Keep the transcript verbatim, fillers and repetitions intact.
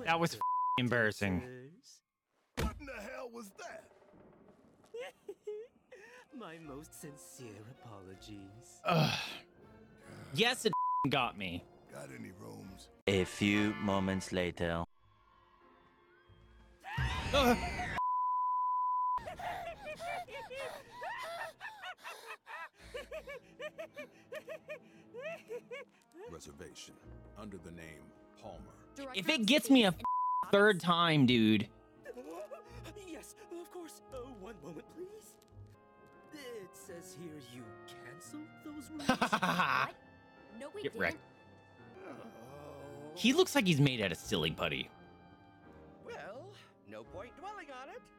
That was embarrassing. What in the hell was that? My most sincere apologies. Ugh. Yes, it got me. Got any rooms? A few moments later. Ugh. Reservation under the name Palmer. If it gets me a third time, dude. Yes, of course. Oh, one moment, please. It says here you canceled those rooms. What? No, we Get didn't. wrecked. Oh. He looks like he's made out of silly putty. Well, no point dwelling on it.